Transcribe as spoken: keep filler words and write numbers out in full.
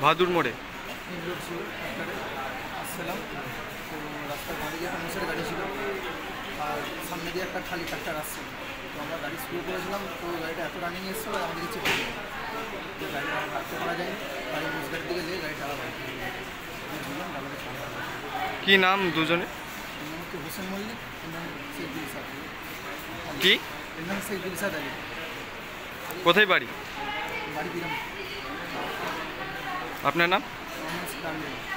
ভাদুর মোড়ে লোক ছিল ট্রাক্টরে আসছিলাম, তো রাস্তার বাঁ দিকে একটা মোষের গাড়ি ছিল আর সামনে দিয়ে একটা খালি ট্রাক্টর আসছিল। তো আমরা গাড়ি স্লো করেছিলাম, তো গাড়িটা এত রানিং এসেছিলো আমাদেরকে চেপে দিল। তো গাড়িটা রাখতে পারা যায়, গাড়ি মোষ গাড়ির দিকে যেয়ে গাড়িটা আবার বুঝলাম ডালাতে ছাড়া। কি নাম দুজনে? এর নাম হচ্ছে হোসেন মল্লিক, এর নাম শেখ দিলশাদ। কি এর নাম শেখ দিলশাদ আলী। কোথায় বাড়ি? বাড়ি বিরাম। আপনার নাম? আমার নাম